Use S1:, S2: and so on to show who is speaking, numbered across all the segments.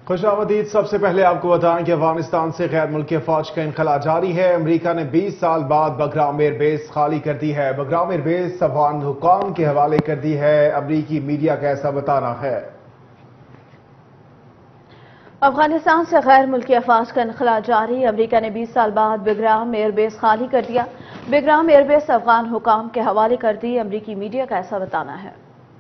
S1: خوش آمدید۔ سب سے پہلے آپ کو بتائیں کہ افغانستان سے غیر ملکی فوج کا انخلا جاری ہے۔ امریکہ نے 20 سال بعد بگرام ایئر بیس خالی کر دی ہے۔ بگرام ایئر بیس افغان حکام کے حوالے کر دی ہے۔ امریکی میڈیا کا ایسا بتانا ہے۔
S2: افغانستان سے غیر ملکی افواج کا انخلا جاری۔ امریکہ نے 20 سال بعد بگرام ایئر بیس خالی کر دیا۔ بگرام ایئر بیس افغان حکام کے حوالے کر دی۔ امریکی میڈیا کا ایسا بتانا ہے۔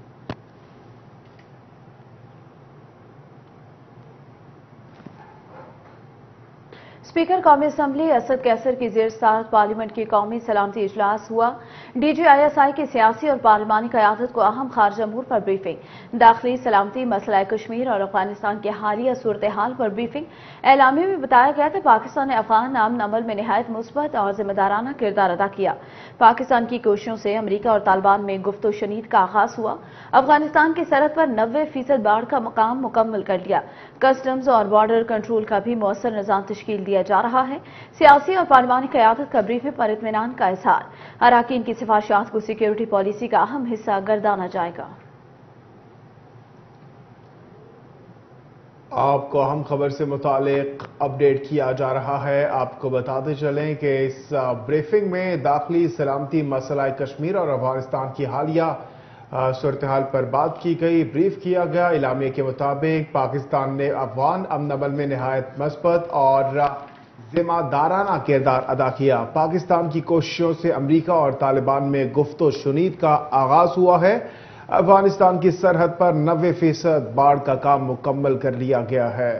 S2: اسپیکر قومی اسمبلی اسد کیسر کی زیر صدارت پارلیمنٹ کی قومی سلامتی اجلاس ہوا۔ D G I S I کی سیاسی اور پارلیمانی قیادت کو اہم خارجہ امور پر بریفنگ، داخلی سلامتی، مسئلہ کشمیر اور افغانستان کی حالیہ صورتحال پر بریفنگ۔ اعلامیے میں بتایا گیا کہ پاکستان نے افغان امن عمل میں نہایت مثبت اور ذمہ دارانہ کردار ادا کیا۔ پاکستان کی کوششوں سے امریکہ اور طالبان میں گفت و شنید کا آغاز ہوا۔ افغانستان کی سرحد پر 90% باڑ کا مقام مکمل کر لیا۔ کسٹمز اور بارڈر کنٹرول کا بھی مؤثر نظام تشکیل دیا جا رہا ہے۔ سیاسی اور پارلیمانی قیادت کا بریفنگ پر اطمینان کا اظہار۔ اراکین کی سفارشات کو سیکیورٹی پالیسی کا اہم حصہ گردانا جائے گا۔
S1: آپ کو اہم خبر سے متعلق اپڈیٹ کیا جا رہا ہے۔ آپ کو بتاتے چلیں کہ اس بریفنگ میں داخلی سلامتی، مسئلہ کشمیر اور افغانستان کی حالیہ صورتحال پر بات کی گئی، بریف کیا گیا۔ اعلامیے کے مطابق پاکستان نے افغان امن عمل میں نہایت مثبت اور ذمہ دارانہ کردار ادا کیا۔ پاکستان کی کوششوں سے امریکہ اور طالبان میں گفت و شنید کا آغاز ہوا ہے۔ افغانستان کی سرحد پر 90% باڑ کا کام مکمل کر لیا گیا ہے۔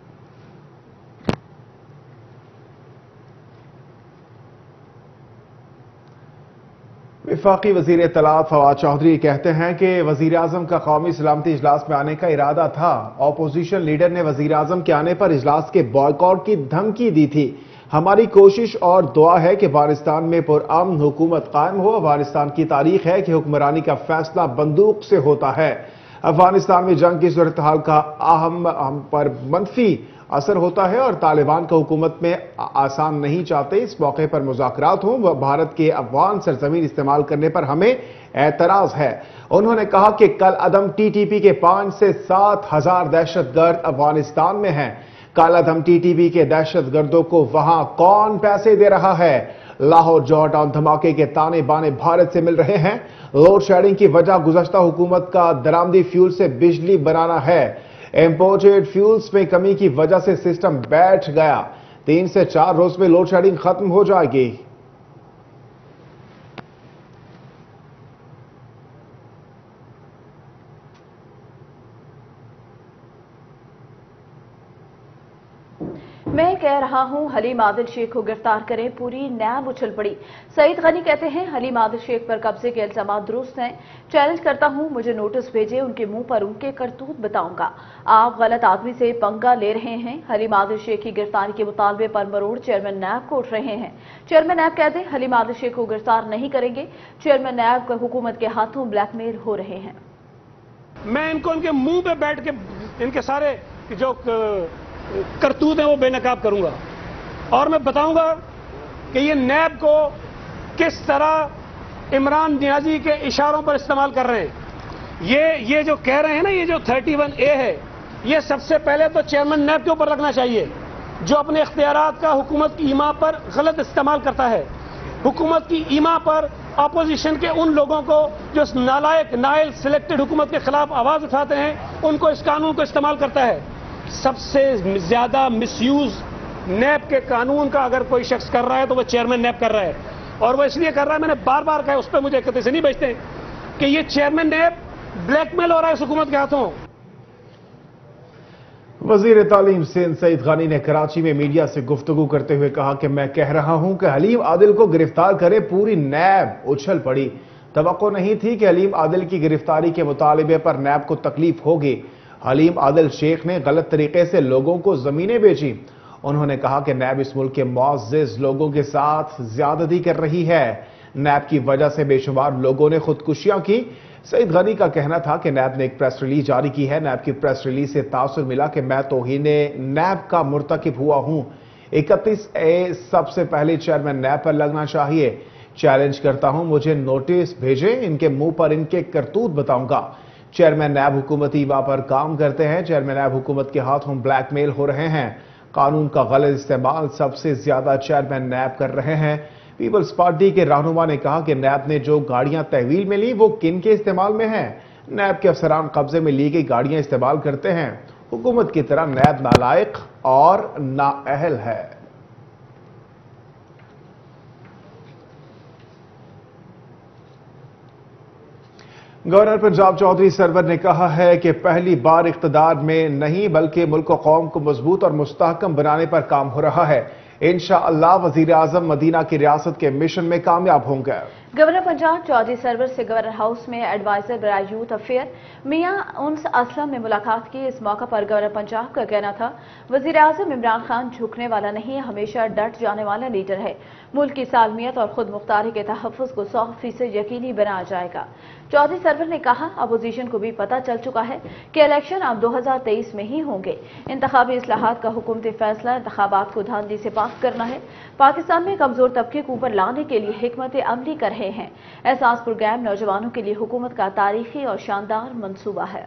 S1: وفاقی وزیر اطلاعات فواد چودھری کہتے ہیں کہ وزیر اعظم کا قومی سلامتی اجلاس میں آنے کا ارادہ تھا۔ اپوزیشن لیڈر نے وزیر اعظم کے آنے پر اجلاس کے بائیکاٹ کی دھمکی دی تھی۔ ہماری کوشش اور دعا ہے کہ افغانستان میں پرامن حکومت قائم ہو۔ افغانستان کی تاریخ ہے کہ حکمرانی کا فیصلہ بندوق سے ہوتا ہے۔ افغانستان میں جنگ کی صورتحال کا ہم پر منفی اثر ہوتا ہے اور طالبان کا حکومت میں آسان نہیں چاہتے اس موقع پر مذاکرات ہوں۔ بھارت کے افغان سرزمین استعمال کرنے پر ہمیں اعتراض ہے۔ انہوں نے کہا کہ کل عدم ٹی ٹی پی کے 5 سے 7 ہزار دہشت گرد افغانستان میں ہیں۔ کل عدم ٹی ٹی پی کے دہشت گردوں کو وہاں کون پیسے دے رہا ہے؟ لاہور جوہر ٹاؤن دھماکے کے تانے بانے بھارت سے مل رہے ہیں۔ لوڈ شیڈنگ کی وجہ گزشتہ حکومت کا درآمدی فیول سے بجلی بنانا ہے۔ امپورٹڈ فیولز میں کمی کی وجہ سے سسٹم بیٹھ گیا۔ 3 سے 4 روز میں لوڈ شیڈنگ ختم ہو جائے گی۔
S2: میں کہہ رہا ہوں حلیم عادل شیخ کو گرفتار کریں، پوری نیب اچھل پڑی۔ سعید غنی کہتے ہیں حلیم عادل شیخ پر قبضے کے الزامات درست ہیں۔ چیلنج کرتا ہوں، مجھے نوٹس بھیجیں، ان کے منہ پر ان کے کرتوت بتاؤں گا۔ آپ غلط آدمی سے پنگا لے رہے ہیں۔ حلیم عادل شیخ کی گرفتاری کے مطالبے پر مروڑ چیئرمین نیب کو اٹھ رہے ہیں۔ چیئرمین نیب کہتے ہیں حلیم عادل شیخ کو گرفتار نہیں کریں گے۔ چیئرمین نیب کو حکومت کے ہاتھوں بلیک میل ہو رہے ہیں۔
S3: میں ان کو ان کے منہ پہ بیٹھ کے ان کے سارے جو کرتوت ہیں وہ بے نقاب کروں گا اور میں بتاؤں گا کہ یہ نیب کو کس طرح عمران نیازی کے اشاروں پر استعمال کر رہے ہیں۔ یہ جو کہہ رہے ہیں نا، یہ جو 31A ہے، یہ سب سے پہلے تو چیئرمین نیب کے اوپر رکھنا چاہیے، جو اپنے اختیارات کا حکومت کی ایما پر غلط استعمال کرتا ہے۔ حکومت کی ایما پر اپوزیشن کے ان لوگوں کو جو نالائق نائل سلیکٹڈ حکومت کے خلاف آواز اٹھاتے ہیں، ان کو اس قانون کو استعمال کرتا ہے۔ سب سے زیادہ مس یوز نیب کے قانون کا اگر کوئی شخص کر رہا ہے تو وہ چیئرمین نیب کر رہا ہے، اور وہ اس لیے کر رہا ہے، میں نے بار بار کہا، اس پہ مجھے کہتے سے نہیں بچتے کہ یہ چیئرمین نیب بلیک میل ہو رہا ہے اس حکومت کے ہاتھوں۔
S1: وزیر تعلیم سندھ سعید غنی نے کراچی میں میڈیا سے گفتگو کرتے ہوئے کہا کہ میں کہہ رہا ہوں کہ حلیم عادل کو گرفتار کرے، پوری نیب اچھل پڑی۔ توقع نہیں تھی کہ حلیم عادل کی گرفتاری کے مطالبے پر نیب کو تکلیف ہوگی۔ حلیم عادل شیخ نے غلط طریقے سے لوگوں کو زمینیں بیچی۔ انہوں نے کہا کہ نیب اس ملک کے معزز لوگوں کے ساتھ زیادتی کر رہی ہے۔ نیب کی وجہ سے بے شمار لوگوں نے خودکشیاں کی۔ سعید غنی کا کہنا تھا کہ نیب نے ایک پریس ریلیز جاری کی ہے۔ نیب کی پریس ریلیز سے تاثر ملا کہ میں توہین نیب کا مرتکب ہوا ہوں۔ 31A سب سے پہلے چیئرمین نیب پر لگنا چاہیے۔ چیلنج کرتا ہوں، مجھے نوٹس بھیجیں، ان کے منہ پر ان کے کرتوت بتاؤں گا۔ चेयरमैन नैब हुकूमती वहाँ पर काम करते हैं। चेयरमैन नैब हुकूमत के हाथों ब्लैकमेल हो रहे हैं। कानून का गलत इस्तेमाल सबसे ज्यादा चेयरमैन नैब कर रहे हैं। पीपल्स पार्टी के रहनुमा ने कहा कि नैब ने जो गाड़ियां तहवील में ली वो किन के इस्तेमाल में हैं। नैब के अफसरान कब्जे में ली गई गाड़ियां इस्तेमाल करते हैं। हुकूमत की तरह नैब नालायक और नाअहल है। गवर्नर पंजाब चौधरी सरवर ने कहा है कि पहली बार इख्तिदार में नहीं बल्कि मुल्क और कौम को मजबूत और मुस्तहकम बनाने पर काम हो रहा है। इंशाअल्लाह वजीर आजम मदीना की रियासत के मिशन में कामयाब होंगे।
S2: गवर्नर पंजाब चौधरी सरवर से गवर्नर हाउस में एडवाइजर बराए यूथ अफेयर मियां उन्स असलम ने मुलाकात की। इस मौका पर गवर्नर पंजाब का कहना था, वजीर आजम इमरान खान झुकने वाला नहीं, हमेशा डट जाने वाला लीडर है। मुल्क की सालमियत और खुद मुख्तारी के तहफ़्फ़ुज़ को 100% यकीनी बनाया जाएगा। चौधरी सरवर ने कहा, अपोजिशन को भी पता चल चुका है कि इलेक्शन अब 2023 में ही होंगे। इंतखाबी इस्लाहात का हुकूमती फैसला इंतखाबात को धांधली से पाक करना है। पाकिस्तान में कमजोर तबके को ऊपर लाने के लिए हिकमत अमली कर रहे हैं। एहसास प्रोग्राम नौजवानों के लिए हुकूमत का तारीखी और शानदार मंसूबा है।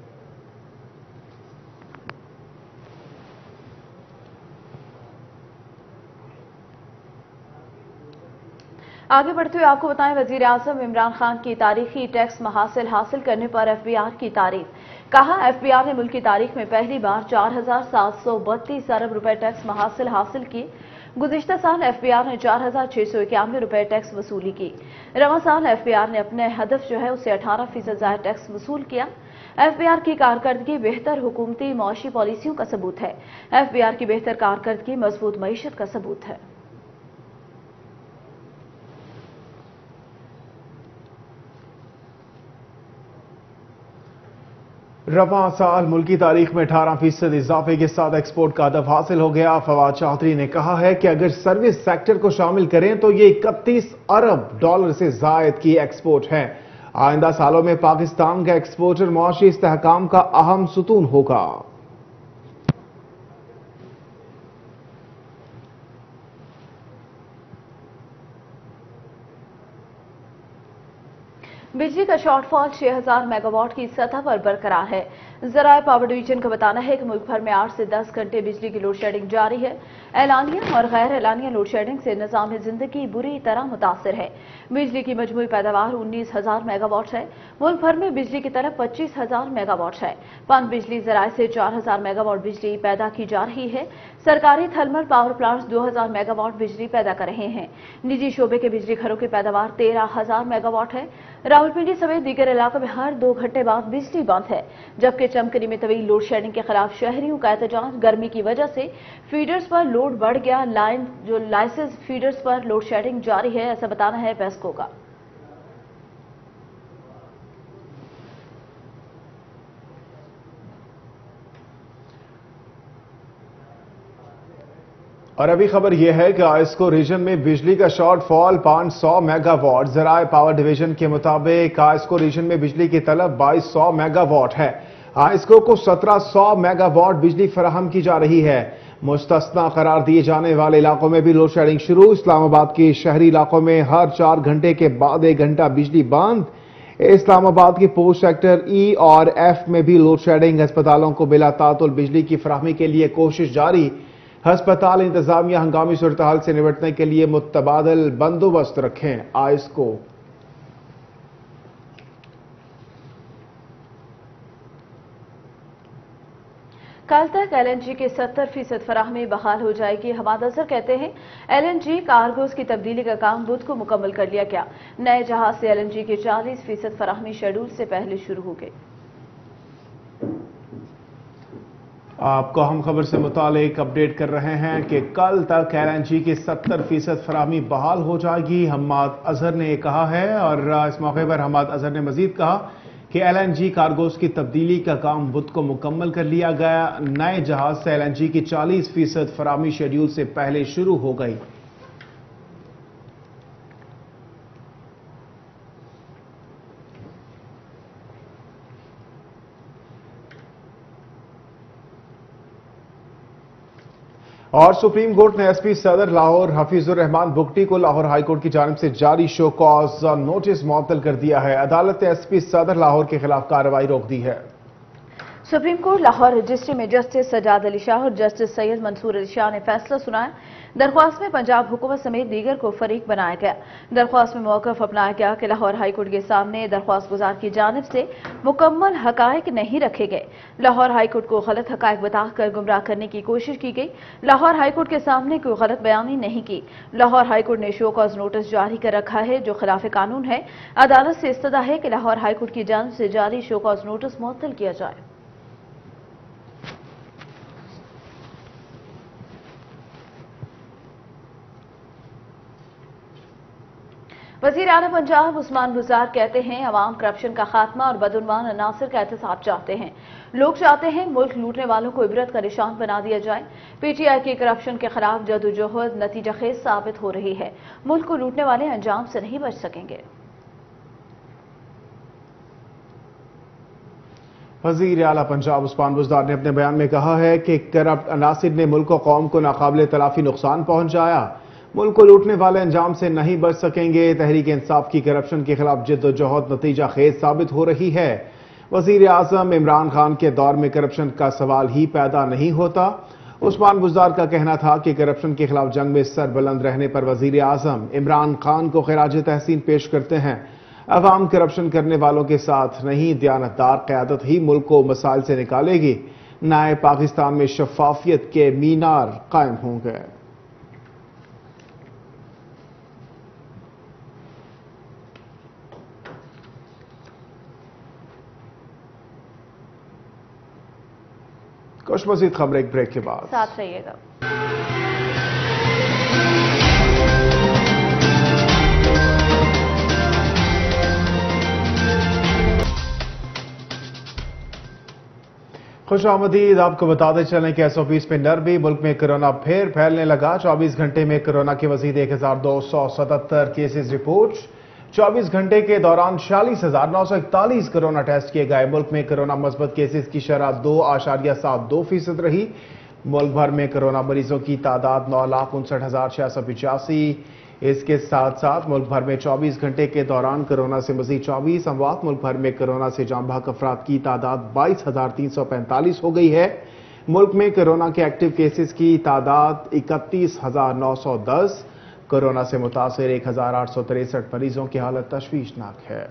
S2: आगे बढ़ते हुए आपको बताएं, वजीर आजम इमरान खान की तारीखी टैक्स महासिल हासिल करने पर एफबीआर की तारीफ। कहा, एफबीआर ने मुल्क की तारीख में पहली बार 4,732 अरब रुपए टैक्स महासिल हासिल किए। गुज़िश्ता साल एफबीआर ने 4,691 रुपए टैक्स वसूली की। रवां साल एफबीआर ने अपने हदफ जो है उसे 18% ज़ायद टैक्स वसूल किया। एफबीआर की कारकर्दगी बेहतर हुकूमती मौशी पॉलिसियों का सबूत है। एफबीआर की बेहतर कारकर्दगी मजबूत मईशत का सबूत है।
S1: रवां साल मुल्की तारीख में 18% इजाफे के साथ एक्सपोर्ट का हदफ हासिल हो गया। फवाद चौधरी ने कहा है कि अगर सर्विस सेक्टर को शामिल करें तो ये 31 अरब डॉलर से जायद की एक्सपोर्ट है। आइंदा सालों में पाकिस्तान का एक्सपोर्टर मुआशी इस्तेहकाम का अहम सुतून होगा।
S2: बिजली का शॉर्टफॉल 6000 मेगावाट की सतह पर बरकरार है। ज़राए पावर डिवीजन का बताना है कि मुल्क भर में 8 से 10 घंटे बिजली की लोड शेडिंग जारी है। एलानिया और गैर एलानिया लोड शेडिंग से निज़ाम जिंदगी बुरी तरह मुतासर है। बिजली की मजमूई पैदावार 19,000 मेगावाट है। मुल्क भर में बिजली की तलब 25,000 मेगावाट है। पन बिजली ज़राए से 4,000 मेगावाट बिजली पैदा की जा रही है। सरकारी थर्मल पावर प्लांट्स 2,000 मेगावाट बिजली पैदा कर रहे हैं। निजी शोबे के बिजली घरों की पैदावार 13,000 मेगावाट है। रावलपिंडी समेत दीगर इलाकों में हर 2 घंटे बाद बिजली बंद है। जबकि चमकनी में तवील लोड शेडिंग के खिलाफ शहरियों का एहतजाज। गर्मी की वजह से फीडर्स पर लोड बढ़ गया। लाइसेंस फीडर्स पर लोड शेडिंग जारी है, ऐसा बताना है बेस्को का।
S1: और अभी खबर यह है कि आइस्को रीजन में बिजली का शॉर्टफॉल 500 मेगावाट। ज़राए पावर डिवीजन के मुताबिक आइस्को रीजन में बिजली की तलब 2200 मेगावाट है। आइस्को को 1700 मेगावाट बिजली फराहम की जा रही है। मुस्तस्ना करार दिए जाने वाले इलाकों में भी लोड शेडिंग शुरू। इस्लामाबाद के शहरी इलाकों में हर 4 घंटे के बाद 1 घंटा बिजली बंद। इस्लामाबाद के पोस्ट सेक्टर ई और एफ में भी लोड शेडिंग। अस्पतालों को बिला तातुल बिजली की फराहमी के लिए कोशिश जारी। अस्पताल इंतजामिया हंगामी सूरत-हाल से निपटने के लिए मुतबादिल बंदोबस्त रखें। आइस्को
S2: कल तक एलएनजी की 70% फराहमी बहाल हो जाएगी। हमाद अजहर कहते हैं, एलएनजी कार्गोज की तब्दीली का काम बुध को मुकम्मल कर लिया गया। नए जहाज से एलएनजी की 40% फराहमी शेड्यूल से पहले शुरू हो गई।
S1: आपको हम खबर से मुतालिक अपडेट कर रहे हैं कि कल तक एलएनजी की 70% फराहमी बहाल हो जाएगी। हमाद अजहर ने कहा है। और इस मौके पर हमाद अजहर ने मजीद कहा कि एलएनजी कार्गोज की तब्दीली का काम बुध को मुकम्मल कर लिया गया। नए जहाज से एलएनजी की 40% फराहमी शेड्यूल से पहले शुरू हो गई। और सुप्रीम कोर्ट ने एसपी सदर लाहौर हफीजुर रहमान बुगटी को लाहौर हाई कोर्ट की जानिब से जारी शो कॉज नोटिस मुअत्तल कर दिया है। अदालत ने एसपी सदर लाहौर के खिलाफ कार्रवाई रोक दी है।
S2: सुप्रीम कोर्ट लाहौर रजिस्ट्री में जस्टिस सजाद अली शाह और जस्टिस सैयद मंसूर अली शाह ने फैसला सुनाया। दरख्वास्त में पंजाब हुकूमत समेत दीगर को फरीक बनाया गया। दरख्वास्त में मौक़िफ़ अपनाया गया कि लाहौर हाई कोर्ट के सामने दरख्वास्त गुजार की जानिब से मुकम्मल हक़ाइक़ नहीं रखे गए। लाहौर हाई कोर्ट को गलत हक़ाइक़ बताकर गुमराह करने की कोशिश की गई। लाहौर हाई कोर्ट के सामने कोई गलत बयानी नहीं की। लाहौर हाई कोर्ट ने शो कॉज नोटिस जारी कर रखा है जो खिलाफ कानून है। अदालत से इस्तदा है कि लाहौर हाई कोर्ट की जानिब से जारी शो कॉज नोटिस मुअत्तल किया जाए। वज़ीर आला पंजाब उस्मान बुज़दार कहते हैं अवाम करप्शन का खात्मा और बदउनवान अनासर का एहतसाब चाहते हैं। लोग चाहते हैं मुल्क लूटने वालों को इबरत का निशान बना दिया जाए। पीटीआई की करप्शन के खिलाफ जदोजहद नतीजा खेज साबित हो रही है। मुल्क को लूटने वाले अंजाम से नहीं बच सकेंगे।
S1: वज़ीर आला पंजाब उस्मान बुज़दार ने अपने बयान में कहा है कि करप्ट अनासिर ने मुल्क और कौम को नाकाबिले तलाफी नुकसान पहुंचाया। मुल्क को लूटने वाले अंजाम से नहीं बच सकेंगे। तहरीक इंसाफ की करप्शन के खिलाफ जिद्दोजहद नतीजा खेज साबित हो रही है। वज़ीर आज़म इमरान खान के दौर में करप्शन का सवाल ही पैदा नहीं होता। उस्मान बुज़दार का कहना था कि करप्शन के खिलाफ जंग में सर बुलंद रहने पर वज़ीर आज़म इमरान खान को खिराज तहसीन पेश करते हैं। अवाम करप्शन करने वालों के साथ नहीं, दयानतदार क़यादत ही मुल्क को मसाइल से निकालेगी। नए पाकिस्तान में शफाफियत के मीनार कायम होंगे। कुछ मज़ीद खबर एक ब्रेक के बाद
S2: साथ रहिएगा।
S1: खुश आमदीद। आपको बताते चलें कि SOPs पे नरमी। मुल्क में कोरोना फिर फैलने लगा। 24 घंटे में कोरोना के मजीद 1277 केसेस रिपोर्ट। 24 घंटे के दौरान 46,941 कोरोना टेस्ट किए गए। मुल्क में कोरोना मस्बत केसेस की शरह 2.72% रही। मुल्क भर में कोरोना मरीजों की तादाद 9,59,685। इसके साथ साथ मुल्क भर में 24 घंटे के दौरान कोरोना से मजीद 24 अमवात। मुल्क भर में कोरोना से जान बहक अफराद की तादाद 22,345 हो गई है। मुल्क में कोरोना के एक्टिव केसेस की तादाद 31,910। कोरोना से मुतासिर 1,863 मरीजों की हालत तशवीशनाक है।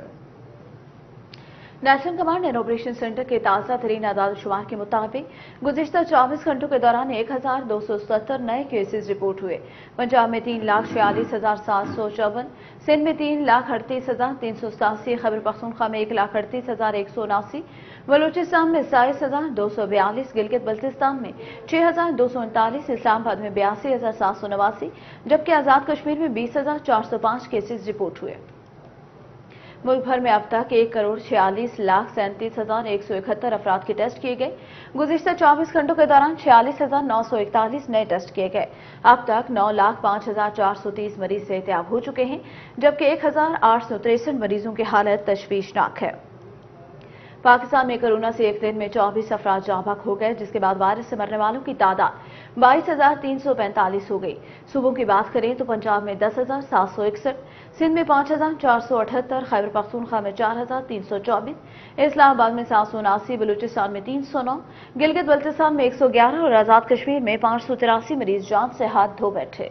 S2: National command and operation centre के ताज़ा तरीन आदाद-ओ-शुमार के मुताबिक गुज़िश्ता 24 घंटों के दौरान 1,270 नए केसेस रिपोर्ट हुए। पंजाब में 3,46,754, सिंध में 3,38,387, खैबर पख्तूनख्वा में 1,38,179, बलूचिस्तान में 27,242, गिलगित बल्तिस्तान में 6,239, इस्लामाबाद में 82,789, जबकि आज़ाद कश्मीर में 20,405 केसेस रिपोर्ट हुए। मुल्क भर में अब तक 1,46,37,171 अफराद के टेस्ट किए गए। गुज़िश्ता 24 घंटों के दौरान 46,941 नए टेस्ट किए गए। अब तक 9,05,430 मरीज सेहतियाब हो चुके हैं, जबकि 1,863 मरीजों की हालत तशवीशनाक है। पाकिस्तान में कोरोना से एक दिन में 24 अफराद जाँ बहक हो गए, जिसके बाद वायरस से मरने वालों की तादाद 22,345 हो गई। सूबों की बात करें तो पंजाब में 10,761, सिंध में 5,478, खैबर पख्तूनख्वा में 4,324, इस्लामाबाद में 779, बलूचिस्तान में 309, गिलगित बल्तिस्तान में 111 और आज़ाद कश्मीर में 583 मरीज जान से हाथ धो बैठे।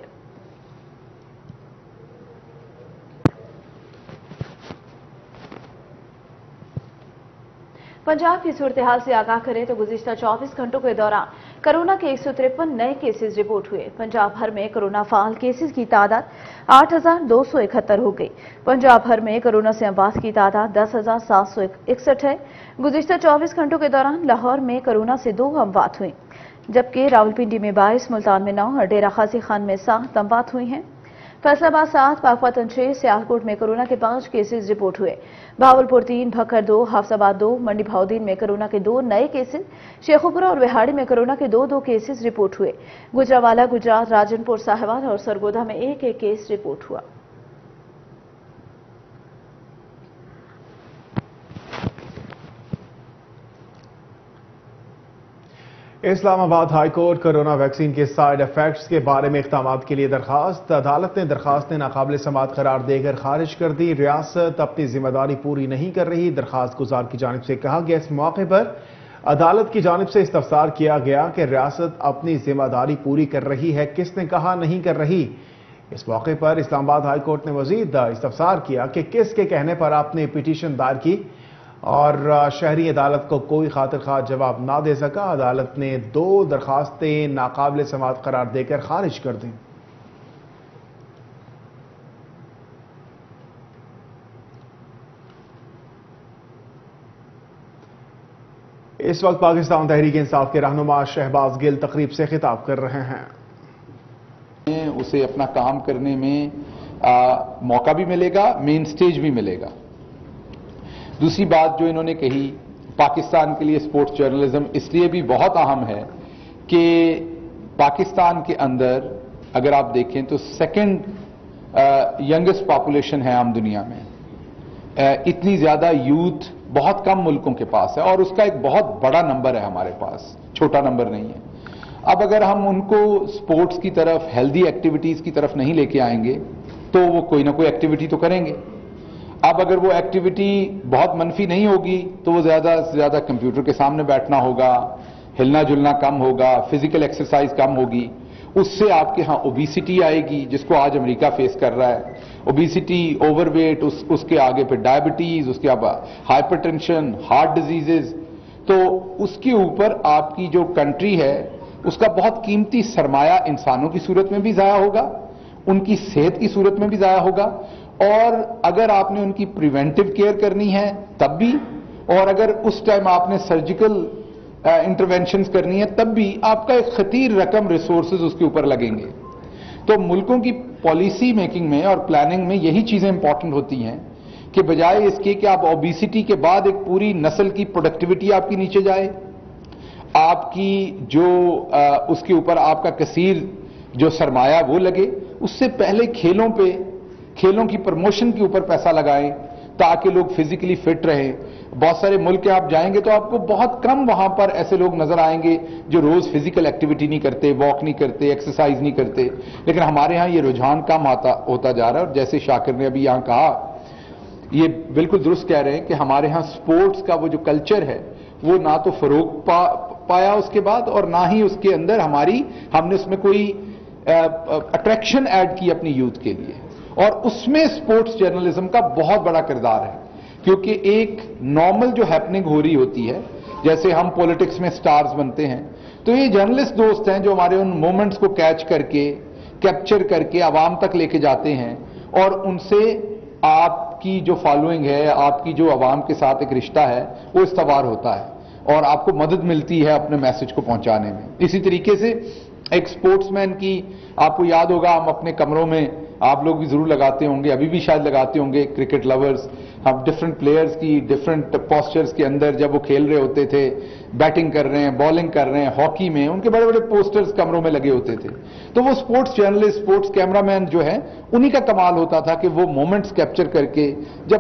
S2: पंजाब की सूरत हाल से आगाह करें तो गुज़िश्ता 24 घंटों के दौरान कोरोना के 153 नए केसेस रिपोर्ट हुए। पंजाब भर में कोरोना फाल केसेस की तादाद 8,271 हो गई। पंजाब भर में कोरोना से अमवात की तादाद 10,761 है। गुज़िश्ता 24 घंटों के दौरान लाहौर में कोरोना से 2 अमवात हुई, जबकि रावलपिंडी में 22, मुल्तान में 9 और डेरा गाजी खान में 7 अमवात हुई हैं। फैसलाबाद 7, बागपतन 6, सियालकोट में कोरोना के 5 केसेस रिपोर्ट हुए। भावलपुर 3, भक्कर 2, हाफसाबाद 2, मंडी भाउदीन में कोरोना के 2 नए केसेस, शेखुपुरा और बिहाड़ी में कोरोना के 2 केसेस रिपोर्ट हुए। गुजरावाला, गुजरात, राजनपुर, साहिवाल और सरगोधा में 1 केस रिपोर्ट हुआ।
S1: Islamabad high court corona vaccine کے سائیڈ ایفیکٹس کے بارے میں اقدامات کے لیے درخواست، عدالت نے درخواست ناقابل سماعت قرار دے کر خارج کر دی۔ ریاست اپنی ذمہ داری پوری نہیں کر رہی، درخواست گزار کی جانب سے کہا گیا۔ اس موقع پر عدالت کی جانب سے استفسار کیا گیا کہ ریاست اپنی ذمہ داری پوری کر رہی ہے، کس نے کہا نہیں کر رہی؟ اس موقع پر اسلام آباد ہائی کورٹ نے مزید استفسار کیا کہ کس کے کہنے پر آپ نے پٹیشن دائر کی، اور شہری عدالت کو کوئی خاطر خواہ جواب نہ دے سکا۔ عدالت نے 2 درخواستیں ناقابل سماعت قرار دے کر خارج کر دیں۔ اس وقت پاکستان تحریک انصاف کے رہنما شہباز گل تقریب سے خطاب کر رہے ہیں۔
S4: اسے اپنا کام کرنے میں موقع بھی ملے گا، مین سٹیج بھی ملے گا۔ دوسری بات جو انہوں نے کہی، پاکستان کے لیے سپورٹس جرنلزم اس لیے بھی بہت اہم ہے کہ پاکستان کے اندر اگر آپ دیکھیں تو سیکنڈ ینگسٹ پاپولیشن ہے عام دنیا میں، اتنی زیادہ یوتھ بہت کم ملکوں کے پاس ہے، اور اس کا ایک بہت بڑا نمبر ہے ہمارے پاس، چھوٹا نمبر نہیں ہے۔ اب اگر ہم ان کو سپورٹس کی طرف، ہیلدی ایکٹیویٹیز کی طرف نہیں لے کے آئیں گے تو وہ کوئی نہ کوئی ایکٹیویٹی تو کریں گے۔ اب اگر وہ ایکٹیویٹی بہت منفی نہیں ہوگی تو وہ زیادہ سے زیادہ کمپیوٹر کے سامنے بیٹھنا ہوگا، ہلنا جلنا کم ہوگا، فزیکل ایکسرسائز کم ہوگی، اس سے آپ کے ہاں اوبیسٹی آئے گی، جس کو آج امریکہ فیس کر رہا ہے۔ اوبیسٹی، اوور ویٹ، اس کے آگے پھر ڈائبٹیز، اس کے بعد ہائپر ٹینشن، ہارٹ ڈیزیزز، تو اس کے اوپر آپ کی جو کنٹری ہے اس کا بہت قیمتی سرمایہ انسانوں کی صورت میں بھی ضائع ہوگا، ان کی صحت کی صورت میں بھی ضائع ہوگا، اور اگر آپ نے ان کی پریونٹیو کیئر کرنی ہے تب بھی، اور اگر اس ٹائم آپ نے سرجیکل انٹرونشنز کرنی ہے تب بھی آپ کا ایک خطیر رقم ریسورسز اس کے اوپر لگیں گے۔ تو ملکوں کی پالیسی میکنگ میں اور پلاننگ میں یہی چیزیں امپورٹنٹ ہوتی ہیں کہ بجائے اس کے کہ آپ اوبیسٹی کے بعد ایک پوری نسل کی پروڈکٹیوٹی آپ کی نیچے جائے، آپ کی جو اس کے اوپر آپ کا کثیر جو سرمایہ وہ لگے، اس سے پہلے کھیلوں کی پروموشن کے اوپر پیسہ لگائیں تاکہ لوگ فزیکلی فٹ رہیں۔ بہت سارے ملک آپ جائیں گے تو آپ کو بہت کم وہاں پر ایسے لوگ نظر آئیں گے جو روز فزیکل ایکٹیویٹی نہیں کرتے، واک نہیں کرتے، ایکسرسائز نہیں کرتے، لیکن ہمارے ہاں یہ رجحان کم ہوتا جا رہا ہے۔ اور جیسے شاکر نے ابھی یہاں کہا، یہ بالکل درست کہہ رہے ہیں کہ ہمارے ہاں سپورٹس کا وہ جو کلچر ہے وہ نہ تو فروغ پایا اس کے بعد، اور نہ ہی اس کے اندر ہم نے اس میں کوئی اٹریکشن ایڈ کی اپنی یوتھ کے لیے، اور اس میں سپورٹس جرنلزم کا بہت بڑا کردار ہے، کیونکہ ایک نارمل جو ہیپننگ ہو رہی ہوتی ہے، جیسے ہم پولیٹکس میں سٹارز بنتے ہیں، تو یہ جرنلسٹ دوست ہیں جو ہمارے ان مومنٹس کو کیپچر کر کے عوام تک لے کے جاتے ہیں، اور ان سے آپ کی جو فالوئنگ ہے، آپ کی جو عوام کے ساتھ ایک رشتہ ہے وہ استوار ہوتا ہے، اور آپ کو مدد ملتی ہے اپنے میسج کو پہنچانے میں۔ اسی طریقے سے ایک سپورٹس مین کی، آپ کو یاد ہوگا ہم اپنے کمروں میں، آپ لوگ بھی ضرور لگاتے ہوں گے، ابھی بھی شاید لگاتے ہوں گے، کرکٹ لورز، ہم ڈفرنٹ پلیئرز کی ڈفرنٹ پوسچرز کے اندر جب وہ کھیل رہے ہوتے تھے، بیٹنگ کر رہے ہیں، بالنگ کر رہے ہیں، ہاکی میں ان کے بڑے بڑے پوسٹرز کمروں میں لگے ہوتے تھے۔ تو وہ sports journalist, sports cameraman جو ہے، انہی کا کمال ہوتا تھا کہ وہ مومنٹس کیپچر کر کے جب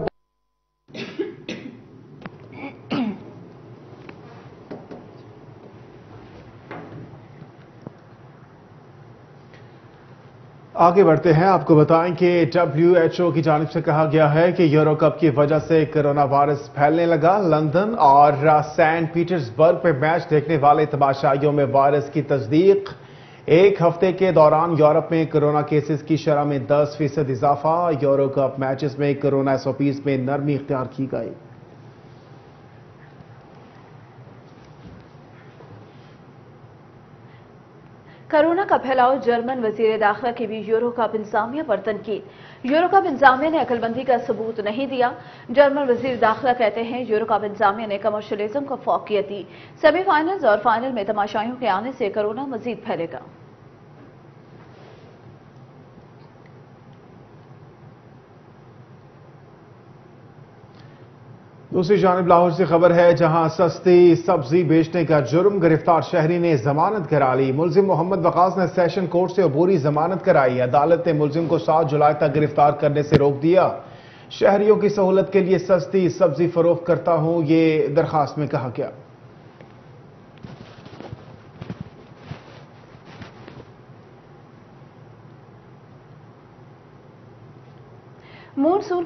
S1: آگے بڑھتے ہیں۔ آپ کو بتائیں کہ WHO کی جانب سے کہا گیا ہے کہ یورو کپ کی وجہ سے کرونا وائرس پھیلنے لگا۔ لندن اور سینٹ پیٹرز برگ پہ میچ دیکھنے والے تماشائیوں میں وائرس کی تصدیق۔ ایک ہفتے کے دوران یورپ میں کرونا کیسز کی شرح میں 10% اضافہ۔ یورو کپ میچز میں کرونا SOPs میں نرمی اختیار کی گئی۔
S2: کورونا کا پھیلاؤ، جرمن وزیر داخلہ کی بھی یورو کپ انتظامیہ پر تنقید۔ یورو کپ انتظامیہ نے عقل بندی کا ثبوت نہیں دیا۔ جرمن وزیر داخلہ کہتے ہیں یورو کپ انتظامیہ نے کمرشلزم کو فوقیت دی۔ سیمی فائنلز اور فائنل میں تماشائیوں کے آنے سے کورونا مزید پھیلے گا۔
S1: دوسری جانب لاہور سے خبر ہے، جہاں سستی سبزی بیچنے کا جرم، گرفتار شہری نے ضمانت کرا لی۔ ملزم محمد وقاص نے سیشن کورٹ سے عبوری ضمانت کرائی۔ عدالت نے ملزم کو 7 جولائی تک گرفتار کرنے سے روک دیا۔ شہریوں کی سہولت کے لیے سستی سبزی فروخت کرتا ہوں، یہ درخواست میں کہا گیا۔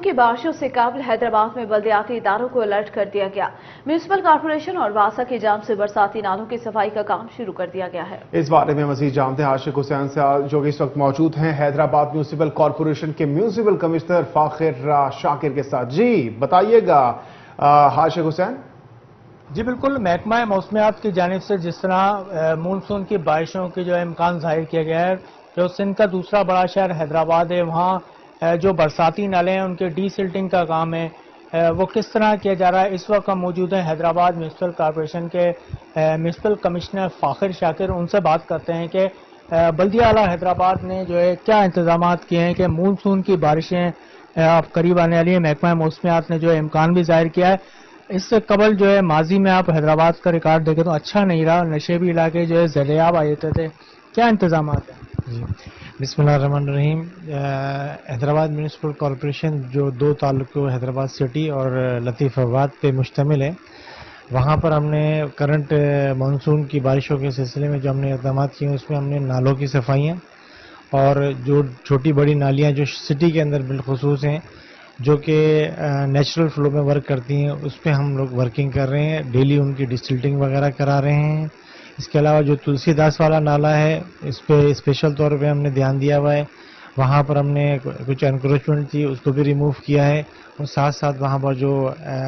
S2: کی بارشوں سے قبل حیدرآباد میں بلدیاتی اداروں کو الرٹ کر دیا گیا۔ میونسپل کارپوریشن اور واسا کی جانب سے برساتی نالوں کی صفائی کا کام شروع کر دیا گیا ہے۔
S1: اس بارے میں مزید جانتے ہیں عاشق حسین سے، جو کہ اس وقت موجود ہیں حیدرآباد میونسپل کارپوریشن کے میونسپل کمشنر فاخر شاکر کے ساتھ۔ جی بتائیے گا عاشق حسین۔
S5: جی بالکل، محکمہ موسمیات کی جانب سے جس طرح مونسون کی بارشوں کے جو امکان ظاہر کیا گیا ہے، جو سندھ کا دوسرا بڑا شہر حیدرآباد ہے، وہاں جو برساتی نالے ہیں ان کے ڈی سلٹنگ کا کام ہے، وہ کس طرح کیا جا رہا ہے۔ اس وقت ہم موجود ہیں حیدرآباد میونسپل کارپوریشن کے میونسپل کمشنر فاخر شاکر، ان سے بات کرتے ہیں کہ بلدیہ اعلیٰ حیدرآباد نے جو ہے کیا انتظامات کیے ہیں کہ مونسون کی بارشیں آپ قریب آنے والی ہیں۔ محکمہ موسمیات نے جو ہے امکان بھی ظاہر کیا ہے۔ اس سے قبل جو ہے ماضی میں آپ حیدرآباد کا ریکارڈ دیکھیں تو اچھا نہیں رہا، نشیبی علاقے جو ہے زیریاب آ جاتے تھے، کیا انتظامات ہیں؟
S6: جی بسم اللہ الرحمن الرحیم۔ حیدرآباد میونسپل کارپوریشن جو دو تعلقوں حیدرآباد سٹی اور لطیف آباد پہ مشتمل ہے، وہاں پر ہم نے کرنٹ مانسون کی بارشوں کے سلسلے میں جو ہم نے اقدامات کیے اس میں ہم نے نالوں کی صفائیاں اور جو چھوٹی بڑی نالیاں جو سٹی کے اندر بالخصوص ہیں جو کہ نیچرل فلو میں ورک کرتی ہیں، اس پہ ہم لوگ ورکنگ کر رہے ہیں، ڈیلی ان کی ڈسٹلٹنگ وغیرہ کرا رہے ہیں۔ اس کے علاوہ جو تلسی داس والا نالا ہے اس پہ اسپیشل طور پہ ہم نے دھیان دیا ہوا ہے، وہاں پر ہم نے کچھ انکروچمنٹ تھی اس کو بھی ریموو کیا ہے، اور ساتھ ساتھ وہاں پر جو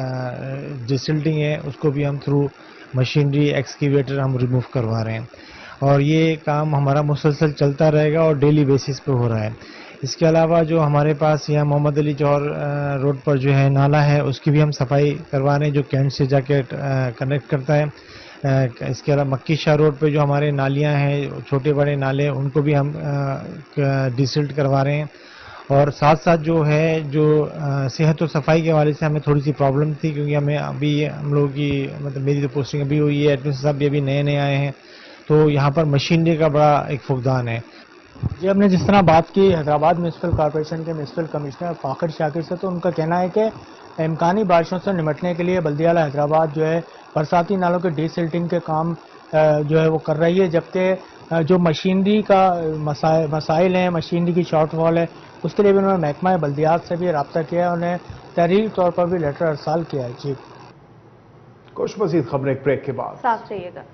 S6: ڈسٹلٹنگ ہے اس کو بھی ہم تھرو مشینری ایکسکیویٹر ہم ریموو کروا رہے ہیں، اور یہ کام ہمارا مسلسل چلتا رہے گا اور ڈیلی بیسس پہ ہو رہا ہے۔ اس کے علاوہ جو ہمارے پاس یہاں محمد علی جوہر روڈ پر جو ہے نالا ہے اس کی بھی ہم صفائی کروا رہے ہیں جو کینٹ سے جا کے کنیکٹ کرتا ہے۔ اس کے علاوہ مکی شاہ روڈ پہ جو ہمارے نالیاں ہیں چھوٹے بڑے نالے ان کو بھی ہم ڈیسلٹ کروا رہے ہیں، اور ساتھ ساتھ جو ہے جو صحت و صفائی کے حوالے سے ہمیں تھوڑی سی پرابلم تھی، کیونکہ ہمیں ابھی ہم لوگوں کی مطلب میری تو پوسٹنگ ابھی ہوئی ہے، ایڈمن صاحب بھی ابھی نئے آئے ہیں، تو یہاں پر مشینری کا بڑا ایک فقدان ہے۔
S5: جی ہم نے جس طرح بات کی حیدرآباد میونسپل کارپوریشن کے میونسپل کمشنر فاخر شاکر سے، تو ان کا کہنا ہے کہ امکانی بارشوں سے نمٹنے کے لیے بلدیہ اعلیٰ حیدرآباد جو ہے برساتی نالوں کے ڈی سلٹنگ کے کام جو ہے وہ کر رہی ہے، جبکہ جو مشینری کا مسائل ہیں، مشینری کی شارٹ فال ہے، اس کے لیے بھی انہوں نے محکمہ بلدیات سے بھی رابطہ کیا ہے، انہیں تحریری طور پر بھی لیٹر ارسال کیا ہے۔ جی
S1: کچھ مزید خبریں ایک بریک کے بعد،
S2: ساتھ رہیے گا۔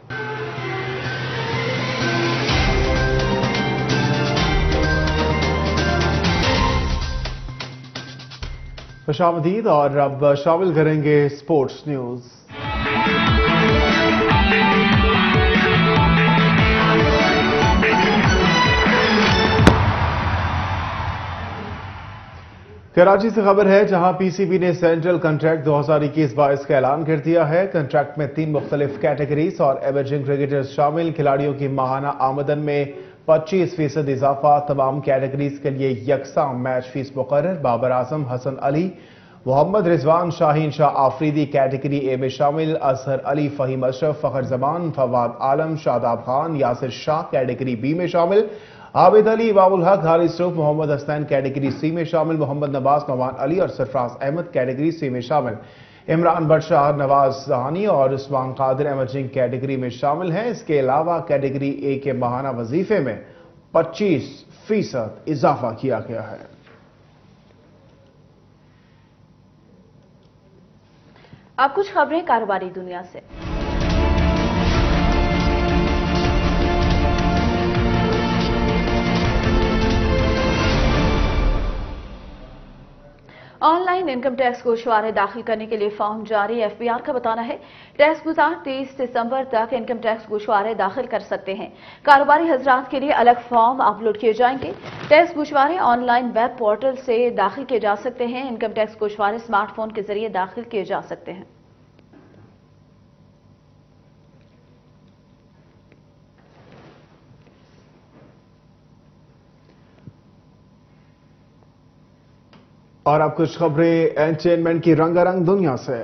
S1: خوش آمدید، اور اب شامل کریں گے اسپورٹس نیوز۔ کراچی سے خبر ہے، جہاں پی سی بی نے سینٹرل کنٹریکٹ 2021-22 کا اعلان کر دیا ہے۔ کنٹریکٹ میں 3 مختلف کیٹیگریز اور ایمرجنگ کرکٹرز شامل، کھلاڑیوں کی ماہانہ آمدن میں 25% اضافہ، تمام کیٹیگریز کے لیے یکساں میچ فیس مقرر۔ بابر اعظم، حسن علی، محمد رضوان، شاہین شاہ آفریدی کیٹیگری اے میں شامل، اظہر علی، فہیم اشرف، فخر زمان، فواد عالم، شاداب خان، یاسر شاہ کیٹیگری بی میں شامل، عابد علی، امام الحق، حارث رؤف، محمد حسنین کیٹیگری سی میں شامل، محمد نواز، نعمان علی اور سرفراز احمد کیٹیگری سی میں شامل، عمران بادشاہ، نواز زہانی اور عثمان قادر ایمرجنگ کیٹیگری میں شامل ہیں۔ اس کے علاوہ کیٹیگری اے کے ماہانہ وظیفے میں 25% اضافہ کیا گیا ہے۔
S2: اب کچھ خبریں کاروباری دنیا سے۔ آن لائن انکم ٹیکس گوشوارے داخل کرنے کے لیے فارم جاری، ایف بی آر کا بتانا ہے ٹیکس گزار 30 دسمبر تک انکم ٹیکس گوشوارے داخل کر سکتے ہیں۔ کاروباری حضرات کے لیے الگ فارم اپلوڈ کیے جائیں گے۔ ٹیکس گوشوارے آن لائن ویب پورٹل سے داخل کیے جا سکتے ہیں۔ انکم ٹیکس گوشوارے اسمارٹ فون کے ذریعے داخل کیے جا سکتے ہیں۔
S1: اور اب کچھ خبریں انٹرٹینمنٹ کی رنگا رنگ دنیا سے۔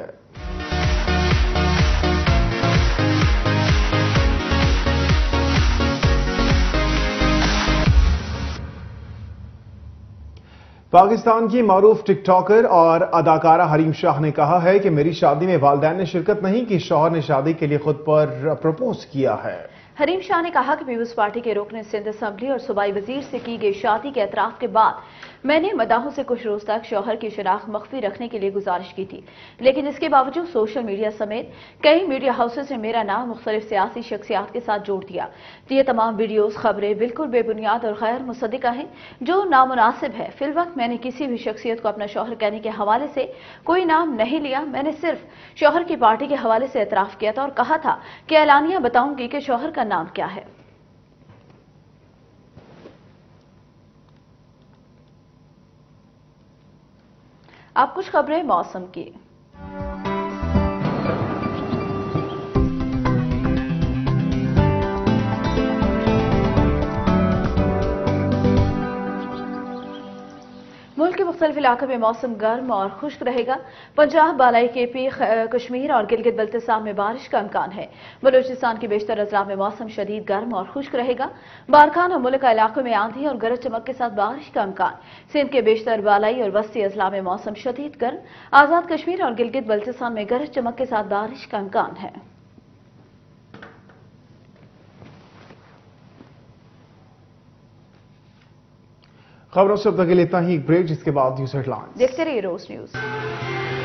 S1: پاکستان کی معروف ٹک ٹاکر اور اداکارہ حریم شاہ نے کہا ہے کہ میری شادی میں والدین نے شرکت نہیں کی، شوہر نے شادی کے لیے خود پر پروپوز کیا ہے۔
S2: حریم شاہ نے کہا کہ پیپلز پارٹی کے رکن سندھ اسمبلی اور صوبائی وزیر سے کی گئی شادی کے اعتراف کے بعد میں نے مداحوں سے کچھ روز تک شوہر کی شناخت مخفی رکھنے کے لیے گزارش کی تھی، لیکن اس کے باوجود سوشل میڈیا سمیت کئی میڈیا ہاؤسز نے میرا نام مختلف سیاسی شخصیات کے ساتھ جوڑ دیا۔ یہ تمام ویڈیوز خبریں بالکل بے بنیاد اور غیر مصدقہ ہیں، جو نامناسب ہے۔ فی الوقت میں نے کسی بھی شخصیت کو اپنا شوہر کہنے کے حوالے سے کوئی نام نہیں لیا۔ میں نے صرف شوہر کی پارٹی کے حوالے سے اعتراف کیا تھا اور کہا تھا کہ اعلانیہ بتاؤں گی کہ شوہر کا نام کیا ہے۔ اب کچھ خبریں موسم کی۔ ملک کے مختلف علاقوں میں موسم گرم اور خشک رہے گا۔ پنجاب، بالائی کے پی، کشمیر اور گلگت بلتستان میں بارش کا امکان ہے۔ بلوچستان کے بیشتر اضلاع میں موسم شدید گرم اور خشک رہے گا۔ بارکھان اور ملکہ علاقوں میں آندھی اور گرج چمک کے ساتھ بارش کا امکان۔ سندھ کے بیشتر بالائی اور وسطی اضلاع میں موسم شدید گرم۔ آزاد کشمیر اور گلگت بلتستان میں گرج چمک کے ساتھ بارش کا امکان ہے۔
S1: خبروں سے اب تک کے لیے اتنا ہی، ایک بریک، جس کے بعد نیوز ہیڈ لائنز۔
S2: دیکھتے رہیے روز نیوز۔